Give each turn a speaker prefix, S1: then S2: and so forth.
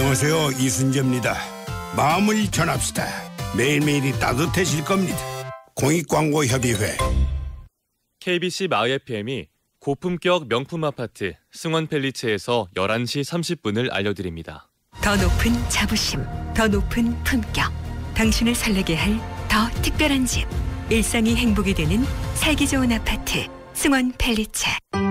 S1: 안녕하세요, 이순재입니다. 마음을 전합시다. 매일매일이 따뜻해질 겁니다. 공익광고협의회.
S2: KBC 마을 FM이 고품격 명품 아파트 승원 펠리츠에서 11시 30분을 알려드립니다.
S3: 더 높은 자부심, 더 높은 품격. 당신을 설레게 할 더 특별한 집. 일상이 행복이 되는 살기 좋은 아파트 승원 펠리츠.